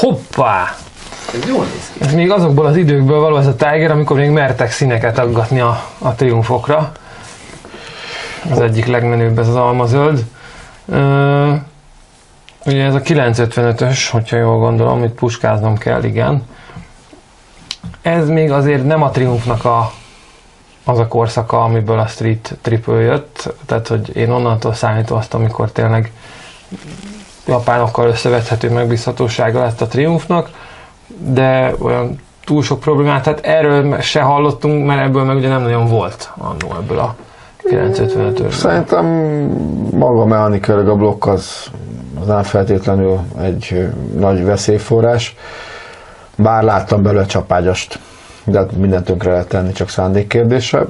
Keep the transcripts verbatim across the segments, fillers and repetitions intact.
Hoppá! Ez jól néz ki. Ez még azokból az időkből való ez a Tiger, amikor még mertek színeket aggatni a, a triumfokra. Az egyik legmenőbb ez az almazöld. Uh, ugye ez a kilencszázötvenötös, hogyha jól gondolom, itt puskáznom kell, igen. Ez még azért nem a Triumphnak a, az a korszaka, amiből a Street Triple jött, tehát hogy én onnantól számítom azt, amikor tényleg japánokkal összevethető megbízhatósága lett a Triumphnak, de olyan túl sok problémát, tehát erről se hallottunk, mert ebből meg ugye nem nagyon volt annó ebből a kilencszázötvenötös. Szerintem maga mechanikailag a blokk az, az nem feltétlenül egy nagy veszélyforrás, bár láttam belőle csapágyast, de mindent tönkre lehet tenni, csak szándékkérdése.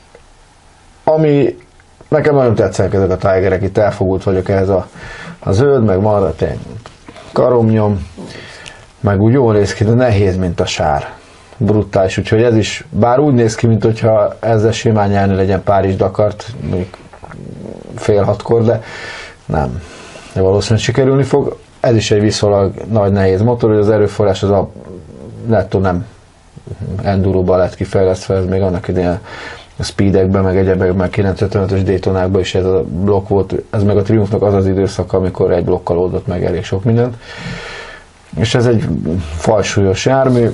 Ami nekem nagyon tetszenek ezek a Tigerek, itt elfogult vagyok ehhez a, a zöld, meg marad egy karomnyom, meg úgy jól néz ki, de nehéz, mint a sár. Brutális, úgyhogy ez is, bár úgy néz ki, mint hogyha ezzel simán nyerni legyen Párizs-Dakart, mondjuk fél hatkor, de nem. De valószínűleg sikerülni fog. Ez is egy viszonylag nagy nehéz motor, hogy az erőforrás az a nettó nem enduróban lett kifejlesztve, ez még annak idején a speedekben, meg egyebekben, meg kilencszázötvenötös Daytonákban is ez a blokk volt, ez meg a Triumphnak az az időszak, amikor egy blokkal oldott meg elég sok mindent. És ez egy falsúlyos jármű.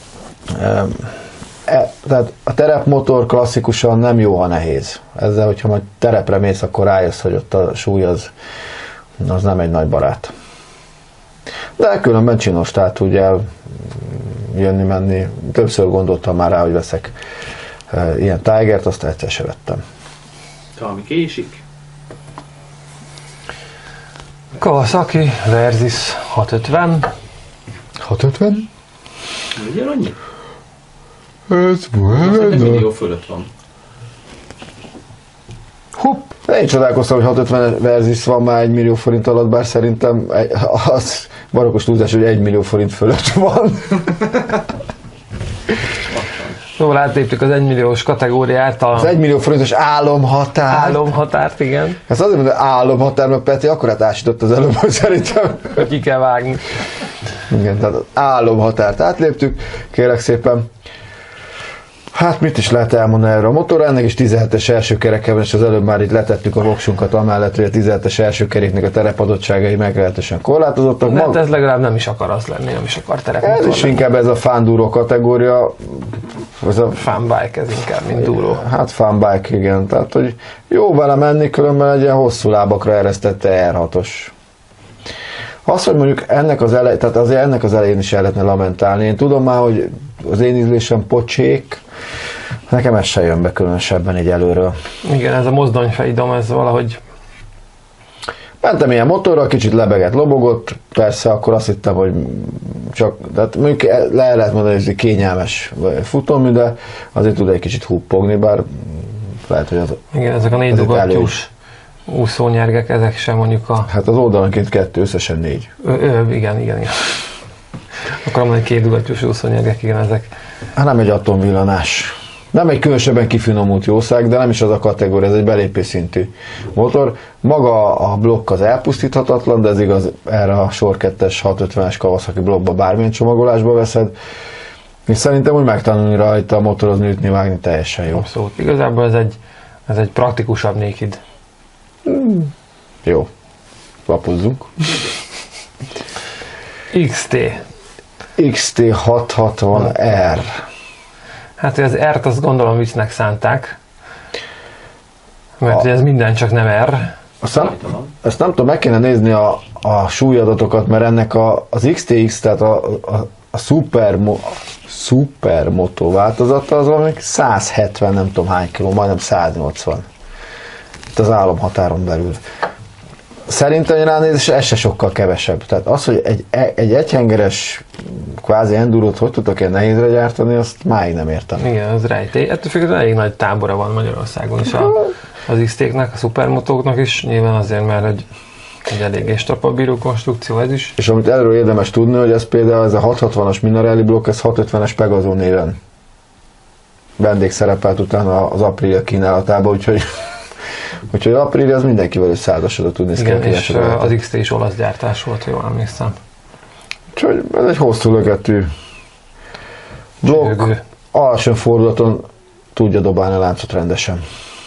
E, tehát a terepmotor klasszikusan nem jó, ha nehéz. Ezzel, hogyha majd terepre mész, akkor rájössz, hogy ott a súly az, az nem egy nagy barát. De különben csinos, tehát ugye jönni-menni. Többször gondoltam már rá, hogy veszek e, ilyen Tigert, azt egyszer se vettem. Valami késik. Kawasaki Versys hatszázötven. hatszázötven? Ugye annyi? Ez egy millió fölött van. Hopp! Én csodálkoztam, hogy hatszázötven Versys van már egy millió forint alatt, bár szerintem az barokkos túlzás, hogy egy millió forint fölött van. Jól átléptük az egymilliós kategóriát. A... Az egymillió forintos álomhatár. Álomhatárt, igen. Ez azért mondom, hogy álomhatár, mert Peti akkorát ásított az előbb, hogy szerintem. Hogy ki kell vágni. Igen, tehát az álomhatárt átléptük, kérlek szépen. Hát mit is lehet elmondani erről a motorra, ennek is tizenhetes első kerekeben, és az előbb már itt letettük a voksunkat amellett, hogy a tizenhetes első keréknek a terepadottságai meglehetősen korlátozottak. De Mag... ez legalább nem is akar az lenni, nem is akar terepmotor. Ez is inkább ez a fanduro kategória. Ez a fanbike, ez inkább, mint duro. Hát fanbike, igen. Tehát, hogy jó vele menni, különben egy ilyen hosszú lábakra eresztette er hatos. Az, hogy mondjuk ennek az elején, tehát azért ennek az elején is el lehetne lamentálni. Én tudom már, hogy az én ízlésem pocsék, nekem ez se jön be különösebben így előről. Igen, ez a mozdonyfejidom, ez valahogy... Mentem ilyen motorral, kicsit lebegett, lobogott, persze akkor azt hittem, hogy csak, tehát mondjuk le lehet mondani, hogy ez kényelmes futómű, de azért tud egy kicsit huppogni, bár lehet, hogy az... Igen, ezek a négy dugattyús úszónyergek, ezek sem mondjuk a... Hát az oldalanként kettő, összesen négy. Ö, ö, igen, igen, igen. Akarom mondani, két dugattyús úszónyergek, igen, ezek. Hát nem egy atomvillanás. Nem egy különösebben kifinomult jószág, de nem is az a kategória, ez egy belépés szintű motor. Maga a blokk az elpusztíthatatlan, de ez igaz erre a sor kettes hatszázötvenes Kawasaki blokkba bármilyen csomagolásba veszed. És szerintem úgy megtanulni rajta a motorozni, ütni, vágni teljesen jó. Abszolút. Igazából ez egy, ez egy praktikusabb naked. Hmm. Jó. Lapozzunk. iksz té. iksz té hatszázhatvan er. Hát az R-t azt gondolom viccnek szánták. Mert a... ez minden csak nem R. Azt nem, azt nem tudom, meg kéne nézni a, a súlyadatokat, mert ennek a, az iksz té iksz, tehát a, a, a Super, Super Moto változata az valami száz hetven, nem tudom hány kiló, majdnem száz nyolcvan. Itt az álomhatáron belül. Szerintem ránézés ez se sokkal kevesebb. Tehát az, hogy egy, egy egyhengeres kvázi endurót hogy tudtak ilyen nehézre gyártani, azt máig nem értem. Igen, az rejtély. Ettől függetlenül elég nagy tábora van Magyarországon is a, az iksz té-knek, a szupermotóknak is. Nyilván azért, mert egy, egy eléggé strapabíró konstrukció ez is. És amit erről érdemes tudni, hogy ez például ez a hatszázhatvanas Minarelli blokk, ez hatszázötvenes Pegaso néven vendég szerepelt utána az Aprilia kínálatában, úgyhogy Úgyhogy az Aprilia az mindenkivel összeáldasodott tudni. Igen, és az iksz té is olasz gyártás volt, jól emlékszem. Úgyhogy ez egy hosszú löketű blokk, Csörgő. alacsony fordulaton tudja dobálni a láncot rendesen.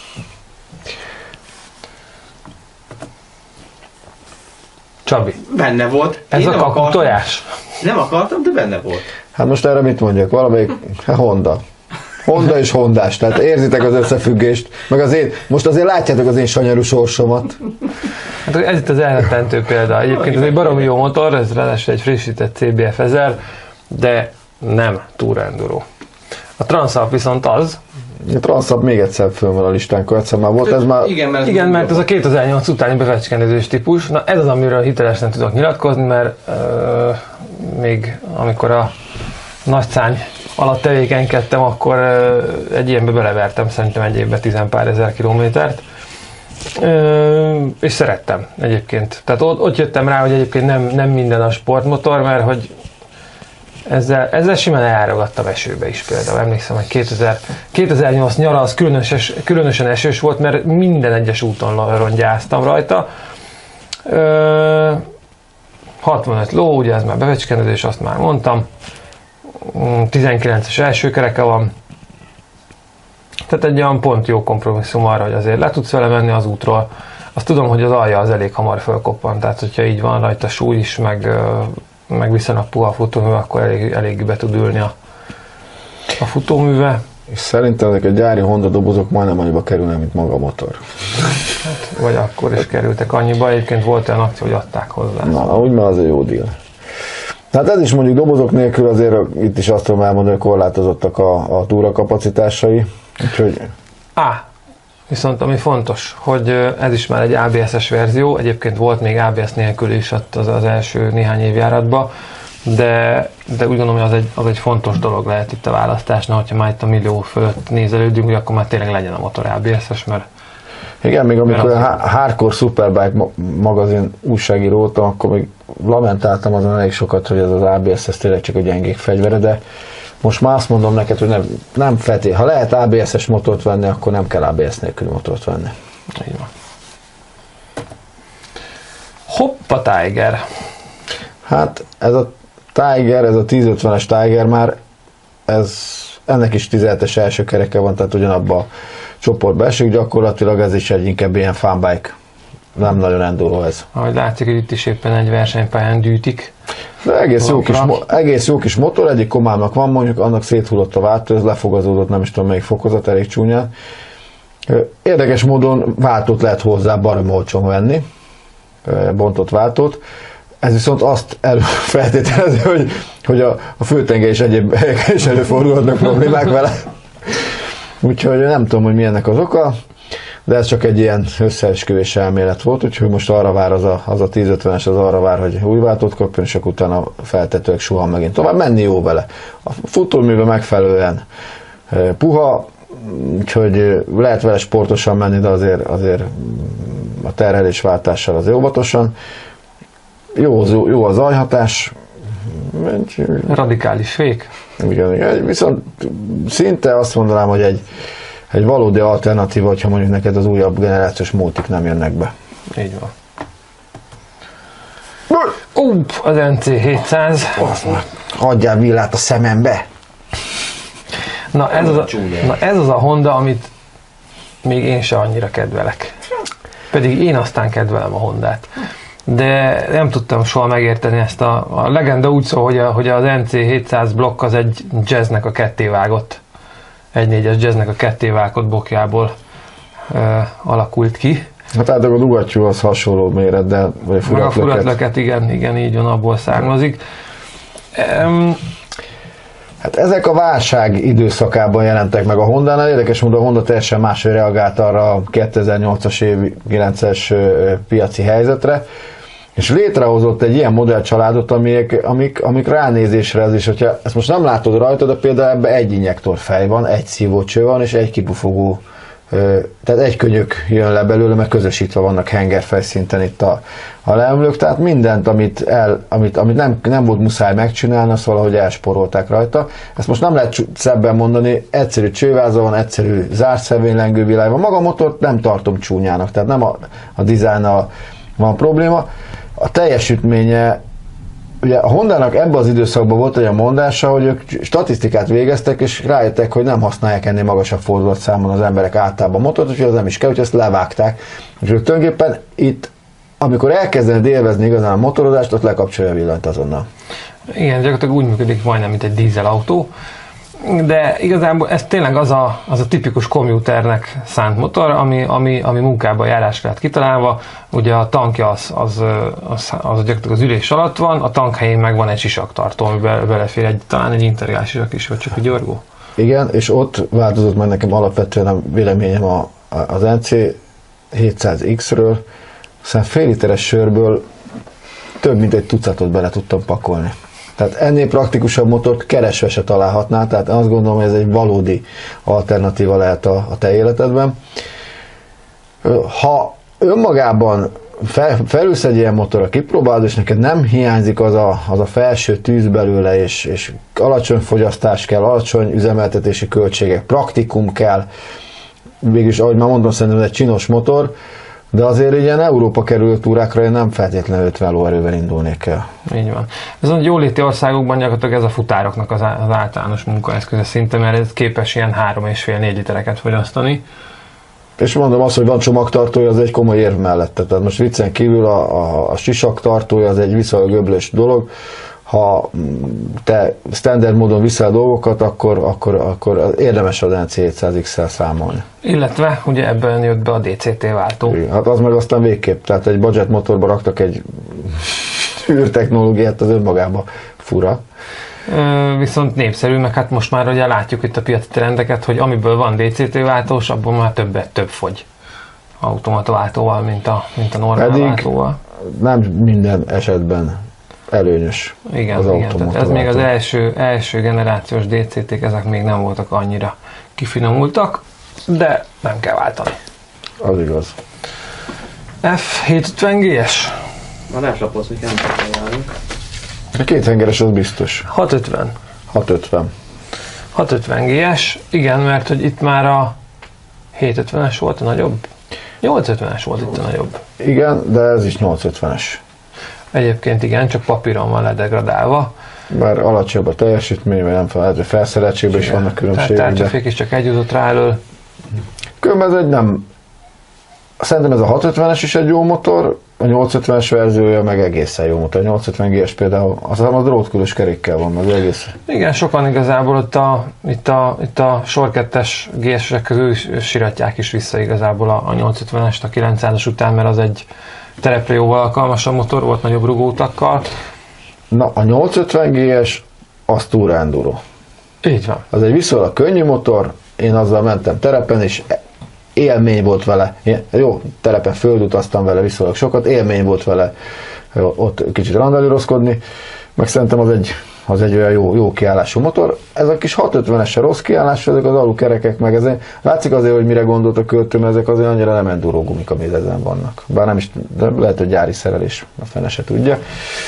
Csabi, Benne volt. ez Én a nem kaku akartam. tojás? Nem akartam, de benne volt. Hát most erre mit mondjak? Valamelyik hát Honda. Honda és Hondás, tehát érzitek az összefüggést, meg az én, most azért látjátok az én sanyarú sorsomat. Hát ez itt az elrettentő példa. Egyébként ez egy baromi jó motor, ez ráadásul egy frissített cé bé ef ezer, de nem túl enduro. A Transalp viszont az, A Transalp még egyszer föl van a listánkon, egyszer már volt, ez már... Igen, mert, igen, mert ez a kétezer-nyolc utáni befecskendezős típus. Na ez az, amiről hitelesen tudok nyilatkozni, mert euh, még amikor a nagyszány alatt tevékenykedtem, akkor euh, egy ilyenbe belevertem szerintem egy évben tizenpár ezer kilométert. Ö, és szerettem egyébként. Tehát ott, ott jöttem rá, hogy egyébként nem, nem minden a sportmotor, mert hogy ezzel, ezzel simán eljárogattam esőbe is például. Emlékszem, hogy kétezer, kétezer-nyolc nyara az különös, különösen esős volt, mert minden egyes úton rongyáztam rajta. Ö, hatvanöt ló, ugye ez már bevecskenedés, azt már mondtam. tizenkilences első kereke van. Tehát egy olyan pont jó kompromisszum arra, hogy azért le tudsz vele menni az útról. Azt tudom, hogy az alja az elég hamar fölkoppan, tehát hogyha így van rajta súly is, meg, meg viszonylag puha futómű, akkor elég, elég be tud ülni a, a futóműve. És szerintem ezek a gyári Honda dobozok majdnem annyiba kerülnek, mint maga a motor. Hát, vagy akkor is kerültek annyiba, egyébként volt olyan akció, hogy adták hozzá. Na, úgy már az egy jó deal. Hát ez is mondjuk dobozok nélkül azért itt is azt tudom elmondani, hogy korlátozottak a, a túrakapacitásai. Úgyhogy... Á, viszont ami fontos, hogy ez is már egy á bé es-es verzió, egyébként volt még á bé es nélkül is az, az első néhány évjáratban, de, de úgy gondolom, hogy az egy, az egy fontos dolog lehet itt a választásnál, hogyha már itt a millió fölött nézelődünk, hogy akkor már tényleg legyen a motor á bé es-es, mert igen, még amikor a Hardcore Superbike magazin újságíró voltam, akkor még lamentáltam azon elég sokat, hogy ez az á bé es ez tényleg csak a gyengék fegyvere, de most már azt mondom neked, hogy nem, nem feltétlenül. Ha lehet á bé es-es motort venni, akkor nem kell á bé es nélküli motort venni. így van. Hoppa Tiger. Hát ez a Tiger, ez a tízötvenes Tiger már, ez, ennek is tizenhetes első kereke van, tehát ugyanabba a csoportba esik, gyakorlatilag ez is egy inkább ilyen fanbike. Nem nagyon enduro ez. Ahogy látszik, hogy itt is éppen egy versenypályán gyűjtik. De egész jó, kis, egész jó kis motor, egyik komának van, mondjuk annak széthullott a váltó, ez lefogazódott, nem is tudom melyik fokozat, elég csúnyán. Érdekes módon váltót lehet hozzá baromi olcsón venni, bontott váltót. Ez viszont azt előfeltételezi, hogy, hogy a, a főtenger és egyéb helyeken is előfordulhatnak problémák vele. Úgyhogy nem tudom, hogy mi ennek az oka, de ez csak egy ilyen összeesküvés elmélet volt, úgyhogy most arra vár az a, az a tízötvenes, az arra vár, hogy új váltót kapjon, és akkor utána feltetőleg suhan megint tovább. Menni jó vele. A futóműve megfelelően puha, úgyhogy lehet vele sportosan menni, de azért, azért a terhelésváltással azért óvatosan. Jó, jó az ajhatás. Radikális fék. Igen, igen. Viszont szinte azt mondanám, hogy egy, egy valódi alternatíva, hogyha mondjuk neked az újabb generációs mótik nem jönnek be. Így van. Upp, az en cé hétszáz. Adjál villát a szemembe! Na ez, az a, na ez az a Honda, amit még én se annyira kedvelek. Pedig én aztán kedvelem a Hondát. De nem tudtam soha megérteni ezt a, a legenda úgy szól, hogy, a, hogy az en cé hétszáz blokk az egy jazznek a kettévágott, egy négyes jazznek a kettévágott blokkjából e, alakult ki. Hát általában a dugattyú az hasonló méret, de vagy a furatlöket. A furatlöket, igen, igen, így van, abból származik. Um, Hát ezek a válság időszakában jelentek meg a Hondánál. Érdekes módon a Honda teljesen máshogy reagált arra a kétezer-nyolcas év kilences piaci helyzetre, és létrehozott egy ilyen modellcsaládot, amik, amik, amik ránézésre ez is, hogyha ezt most nem látod rajta, de például ebben egy injektorfej van, egy szívócső van, és egy kipufogó, tehát egy könyök jön le belőle, mert közösítve vannak hengerfej szinten itt a, a leömlők, tehát mindent, amit, el, amit, amit nem, nem volt muszáj megcsinálni, azt valahogy elsporolták rajta. Ezt most nem lehet szebben mondani, egyszerű csőváza van, egyszerű zárt szevénylengő világ van. Maga a motort nem tartom csúnyának, tehát nem a, a dizájnnal van probléma. A teljesítménye ugye a Hondának ebben az időszakban volt olyan mondása, hogy ők statisztikát végeztek, és rájöttek, hogy nem használják ennél magasabb fordulatszámon az emberek általában motort, úgyhogy az nem is kell, hogy ezt levágták. És tulajdonképpen itt, amikor elkezdenek élvezni igazán a motorozást, ott lekapcsolja a villanyt azonnal. Igen, gyakorlatilag úgy működik majdnem, mint egy dízelautó, de igazából ez tényleg az a, az a tipikus komputernek szánt motor, ami, ami, ami munkába járásra lett kitalálva. Ugye a tankja az, az, az, az gyakorlatilag az ülés alatt van, a tank helyén meg van egy sisaktartó, amiben belefér egy, talán egy integrális sisak is, vagy csak egy gyorgó. Igen, és ott változott meg nekem alapvetően a véleményem a, az en cé hétszáz iksz-ről, aztán fél literes sörből több mint egy tucatot bele tudtam pakolni. Tehát ennél praktikusabb motort keresve se találhatnál, tehát azt gondolom, hogy ez egy valódi alternatíva lehet a, a te életedben. Ha önmagában fel, felülsz egy ilyen motorra, kipróbálod, és neked nem hiányzik az a, az a felső tűz belőle, és, és alacsony fogyasztás kell, alacsony üzemeltetési költségek, praktikum kell, végülis, ahogy már mondom, szerintem ez egy csinos motor, de azért ilyen Európa kerülő túrákra én nem feltétlenül ötven lóerővel indulnék el. Így van. Viszont jóléti országokban gyakorlatilag ez a futároknak az, az általános munkaeszköze szinte, mert ez képes ilyen három és fél négy litereket fogyasztani. És mondom azt, hogy van csomagtartója, az egy komoly érv mellette. Tehát most viccen kívül a, a, a sisaktartója az egy viszonylag öblös dolog. Ha te standard módon viszel dolgokat, akkor, akkor, akkor érdemes az en cé hétszáz iksz-szel számolni. Illetve ugye ebben jött be a dé cé té váltó. Hát az meg aztán végképp. Tehát egy budget motorba raktak egy űrtechnológiát, az önmagában fura. Viszont népszerű, meg hát most már ugye látjuk itt a piaci trendeket, hogy amiből van dé cé té váltós, abból már többet több fogy automata váltóval, mint a, mint a normál Pedig váltóval. Nem minden esetben előnyös igen, az igen, tehát ez váltó. még az első, első generációs dé cé té-k, ezek még nem voltak annyira kifinomultak, de nem kell váltani. Az igaz. F hétszázötven gé es? Ma nem slapoz, hogy nem találunk. A kéthengeres az biztos. hatszázötven. hatszázötven. hatszázötven gé es, igen, mert hogy itt már a hétszázötvenes volt a nagyobb. nyolcszázötvenes volt itt a nagyobb. Igen, de ez is nyolcszázötvenes. Egyébként igen, csak papíron van ledegradálva. Bár alacsonyabb a teljesítmény, vagy nem fel, felszereltségben is vannak különbségek. Tehát tárgyafék is csak egy jutott rá elől. Különben ez egy nem... Szerintem ez a hatszázötvenes is egy jó motor, a nyolcszázötvenes verziója meg egészen jó motor. A nyolcszázötven gé es például, az a drótkülös kerékkel van, az egész. Igen, sokan igazából ott a, itt a, itt a sor kettes gé es-ek közül siratják is vissza igazából a, a nyolcszázötvenest a kilencszázas után, mert az egy terepre jóval alkalmasabb motor volt, nagyobb rugóutakkal. Na, a nyolcszázötven gé es az túl enduro. Így van. Az egy viszonylag könnyű motor, én azzal mentem terepen, és élmény volt vele. Jó, terepen földutaztam vele viszonylag sokat, élmény volt vele ott kicsit randalírozkodni, meg szerintem az egy, az egy olyan jó, jó kiállású motor. Ez a kis hatszázötvenes se rossz kiállású, ezek az alukerekek, meg ezek, látszik azért, hogy mire gondolt a költő, mert ezek azért annyira nem enduro gumik, amik ezen vannak. Bár nem is, de lehet, hogy gyári szerelés, a fene se tudja.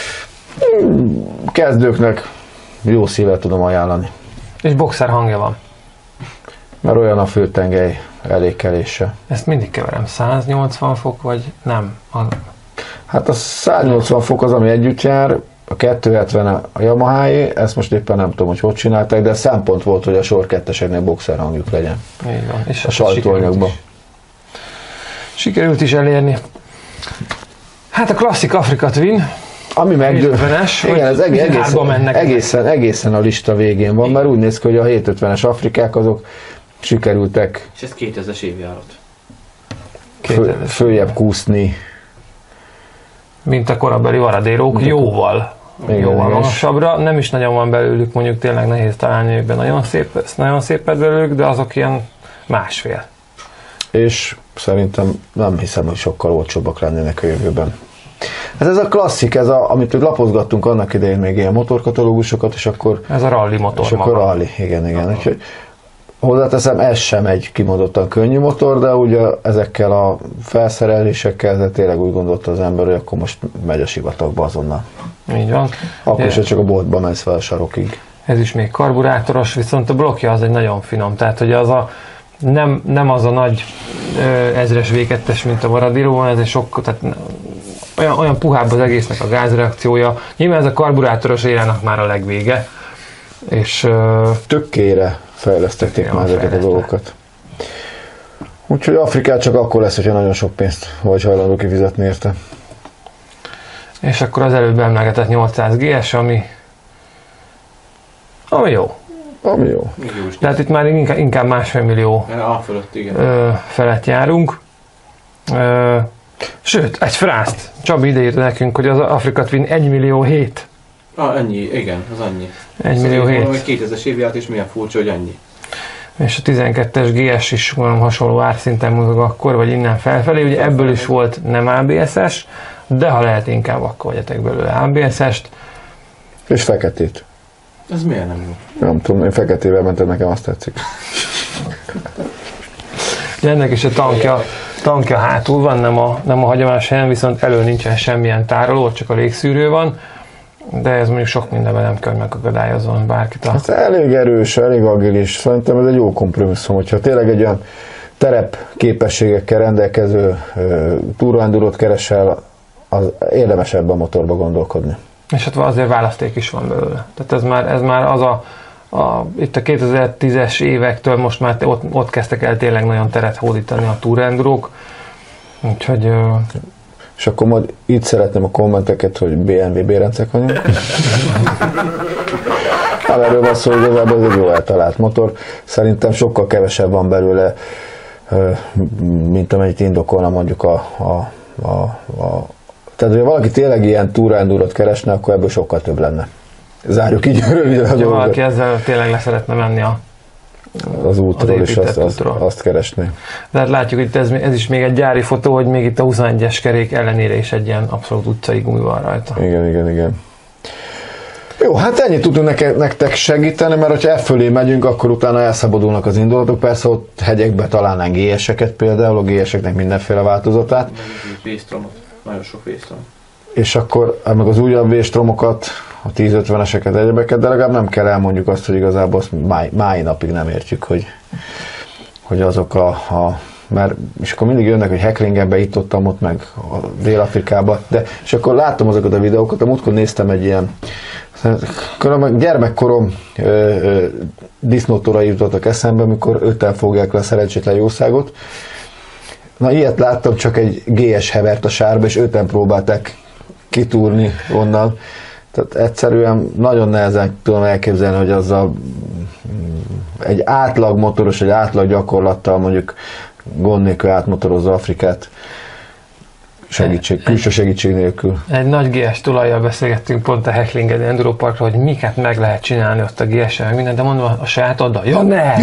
Kezdőknek jó szívvel tudom ajánlani. És boxer hangja van. Mert olyan a főtengely elékelése. Ezt mindig keverem. száznyolcvan fok, vagy nem? A... Hát a száznyolcvan fok az, ami együtt jár, a kétszázhetven a Yamaháé, ezt most éppen nem tudom, hogy hogy csinálták, de szempont volt, hogy a sor ketteseknél boxer hangjuk legyen. Így van. És a sajtóanyagban. Sikerült, sikerült is elérni. Hát a klasszik Afrika Twin. Ami megdő... Igen, ez egész, egészen, egészen, egészen a lista végén van, mert úgy néz ki, hogy a hétszázötvenes Afrikák azok sikerültek és ez kétezres évjárat. Fő, följebb kúszni. Mint a korabeli varadérók, jóval, igen, jóval magasabbra. Nem is nagyon van belőlük, mondjuk tényleg nehéz találni őkben. Nagyon szép, nagyon szépet belőlük, de azok ilyen másfél. És szerintem nem hiszem, hogy sokkal olcsóbbak lennének a jövőben. Ez, ez a klasszik, ez a, amit lapozgattunk annak idején még ilyen motorkatalógusokat, és akkor... Ez a rally motor És maga. Akkor rally, igen, igen. Úgyhogy hozzáteszem, ez sem egy kimondottan könnyű motor, de ugye ezekkel a felszerelésekkel, de tényleg úgy gondolta az ember, hogy akkor most megy a sivatagba azonnal. Így van. Akkor is csak a boltba mensz fel a sarokig. Ez is még karburátoros, viszont a blokkja az egy nagyon finom, tehát hogy az a nem, nem az a nagy ö, ezres vé kettes, mint a Varadero, ez egy sok, tehát olyan, olyan puhább az egésznek a gázreakciója. Nyilván ez a karburátoros érának már a legvége. És, tökkére fejlesztették már ezeket a dolgokat. Úgyhogy Afrikát csak akkor lesz, hogyha nagyon sok pénzt vagy hajlandó kifizetni érte. És akkor az előbb emlegetett nyolcszáz gé es, ami, ami jó. Ami jó. Tehát itt már inkább, inkább másfél millió A fölött, igen. ö, felett járunk. Ö, sőt, egy frászt. Csabi ideírta nekünk, hogy az Afrika Twin egy millió hét. Ah, ennyi, igen, az annyi. egy millió hét. Szóval kétezres évjárat is milyen furcsa, hogy ennyi. És a tizenkettes gé es is valami hasonló árszinten mozog akkor, vagy innen felfelé. Ugye ebből is volt nem á bé es-es, de ha lehet, inkább akkor vegyetek belőle á bé es-est. És feketét. Ez miért nem jó? Nem tudom, én feketével mentem, nekem azt tetszik. Ugye ennek is a tankja, tankja hátul van, nem a, nem a hagyományos helyen, viszont elő nincsen semmilyen tároló, csak a légszűrő van. De ez mondjuk sok mindenben nem kell, hogy megakadályozzon bárkit. A... Ez elég erős, elég agilis. Szerintem ez egy jó kompromisszum, hogyha tényleg egy olyan terep képességekkel rendelkező uh, túraendurot keresel, az érdemes ebben a motorba gondolkodni. És hát azért választék is van belőle. Tehát ez már, ez már az a, a itt a kétezer-tízes évektől most már ott, ott kezdtek el tényleg nagyon teret hódítani a túrendurók. Úgyhogy... Uh... És akkor majd itt szeretném a kommenteket, hogy bé em vé bérencek vagyunk. Hát erről van szó, hogy igazából ez egy jó eltalált motor. Szerintem sokkal kevesebb van belőle, mint amennyit indokolna mondjuk a, a, a, a... Tehát, hogyha valaki tényleg ilyen túraendurot keresne, akkor ebből sokkal több lenne. Zárjuk így röviden a dolgot. Valaki ezzel tényleg le szeretne menni a az útról, és azt, azt, azt keresni. De hát látjuk, hogy ez, ez is még egy gyári fotó, hogy még itt a huszonegyes kerék ellenére is egy ilyen abszolút utcai gumi van rajta. Igen, igen, igen. Jó, hát ennyit tudunk neke, nektek segíteni, mert ha e fölé megyünk, akkor utána elszabadulnak az indulatok. Persze ott hegyekbe találnánk gé eseket például, a gé eseknek mindenféle változatát. Vésztromot, nagyon sok vésztrom. És akkor meg az újabb véstromokat, a tíz ötveneseket, egyebeket, de legalább nem kell elmondjuk azt, hogy igazából azt máj, máj napig nem értjük, hogy, hogy azok a, a mert, és akkor mindig jönnek, hogy Hecklingenbe, itt ott, ott meg a Dél-Afrikába, de, és akkor láttam azokat a videókat, a múltkor néztem egy ilyen, gyermekkorom ö, ö, disznótorai jutottak eszembe, amikor öten fogják le a szerencsétlen jószágot. Na ilyet láttam, csak egy gé es hevert a sárba, és öten próbálták kitúrni onnan. Tehát egyszerűen nagyon nehezen tudom elképzelni, hogy azzal egy átlag motoros, egy átlag gyakorlattal mondjuk gond nélkül átmotorozza Afrikát segítség, külső segítség nélkül. Egy nagy gé es tulajjal beszélgettünk pont a Hecklingeni Enduro Parkról, hogy miket meg lehet csinálni ott a gé es-en, meg minden, de mondom a sajátoddal, ja ne!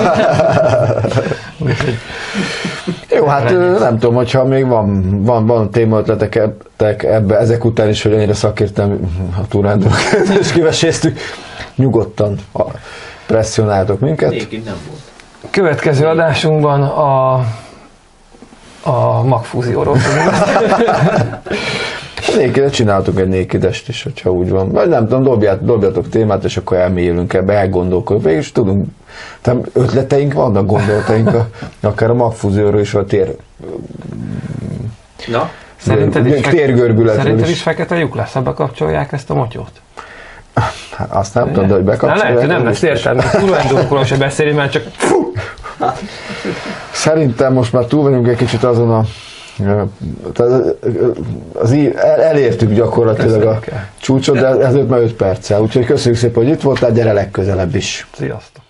Jó, hát nem tudom, hogyha még van, van, van témaötletek ebbe, ezek után is, hogy ennyire szakértem a túrándorokat, és kiveséztük, nyugodtan presszionáltok minket. Nékid nem volt. Következő adásunkban a, a magfúzióról tudunk. Nékide csináltuk egy nékidest is, hogyha úgy van. Vagy nem tudom, dobját, dobjatok témát, és akkor elmélyülünk ebbe, elgondolkodunk. És tudunk, tehát ötleteink vannak, gondolataink, a, akár a magfúzióról is, vagy tér... Na? Szerinted is, térgörbületről is. is fekete lyuk lesz, ha bekapcsolják ezt a motyót? Hát azt nem tudom, de hogy bekapcsolják. Na, lehet, nem lesz értelme, túlendókról se beszélni, mert csak fú! Szerintem most már túl vagyunk egy kicsit azon a az, az, el, elértük gyakorlatilag a csúcsot, de ezért már öt perccel. Úgyhogy köszönjük szépen, hogy itt voltál, gyere legközelebb is. Sziasztok!